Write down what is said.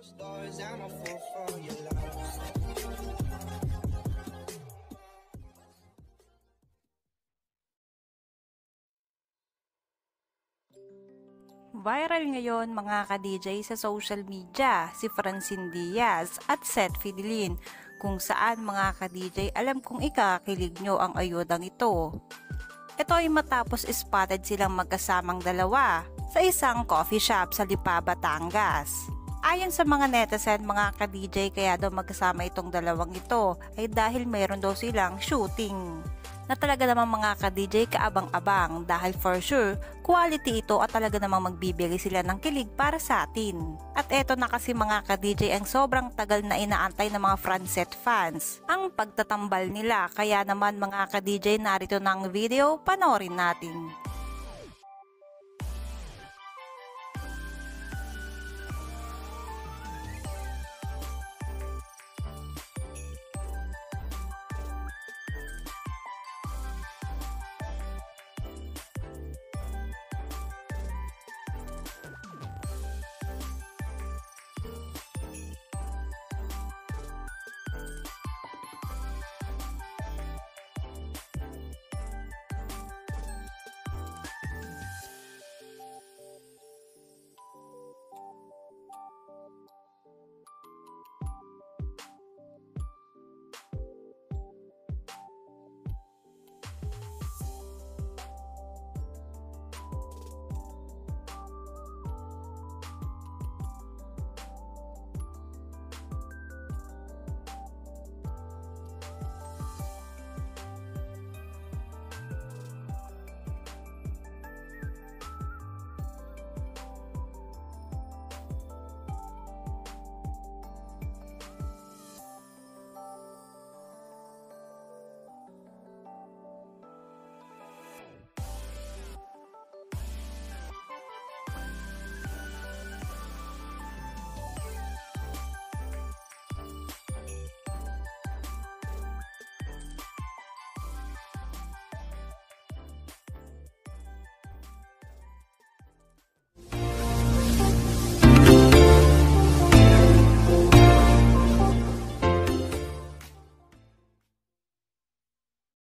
Viral ngayon mga ka-DJ sa social media si Francine Diaz at Seth Fidelin, kung saan mga ka-DJ alam kong ikakilig nyo ang ayudang ito. Ito ay matapos spotted silang magkasamang dalawa sa isang coffee shop sa Lipa, Batangas. Ayon sa mga netizen mga ka-DJ, kaya daw magkasama itong dalawang ito ay dahil mayroon daw silang shooting na talaga namang mga ka-DJ kaabang-abang, dahil for sure quality ito at talaga namang magbibigay sila ng kilig para sa atin. At eto na kasi mga ka-DJ ang sobrang tagal na inaantay ng mga Francet fans, ang pagtatambal nila. Kaya naman mga ka-DJ, narito na ang video, panoorin natin.